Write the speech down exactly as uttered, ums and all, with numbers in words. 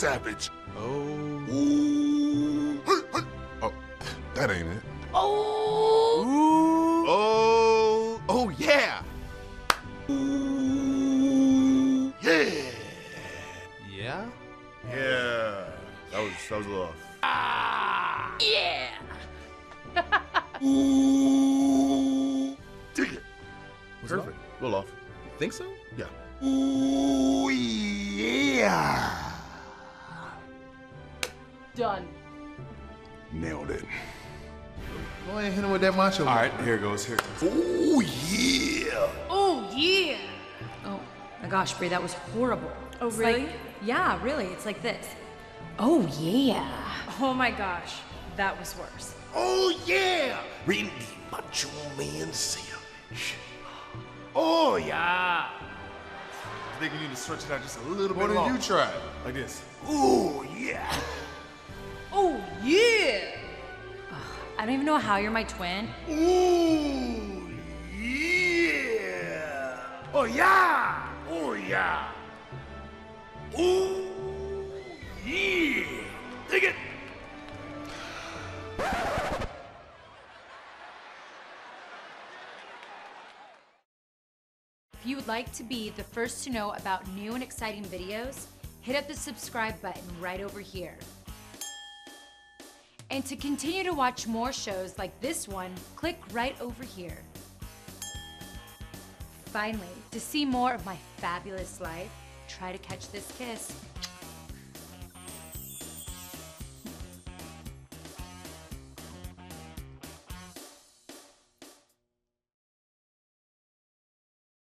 savage. Oh. Ooh. Oh, that ain't it. Oh. Ooh. Oh. Oh, yeah. Ooh. Yeah. Yeah? Yeah. That was, that was a little off. Ah. Yeah. Ooh. Dig it. Was Perfect. it A little off. off? Think so? Yeah. Ooh, yeah. Done. Nailed it. Go ahead and hit him with that Macho Man. All right, here it goes, here it goes. Ooh, yeah. Oh, yeah. Oh my gosh, Brie, that was horrible. Oh, It's really? like- yeah, really. It's like this. Oh, yeah. Oh my gosh, that was worse. Oh, yeah. Randy Macho Man Savage. Oh, yeah. I think you need to stretch it out just a little What bit did longer. you try? Like this. Ooh, yeah. Oh, yeah. I don't even know how you're my twin. Ooh, yeah. Oh, yeah. Oh, yeah. Ooh, yeah. Dig it. If you would like to be the first to know about new and exciting videos, hit up the subscribe button right over here. And to continue to watch more shows like this one, click right over here. Finally, to see more of my fabulous life, try to catch this kiss.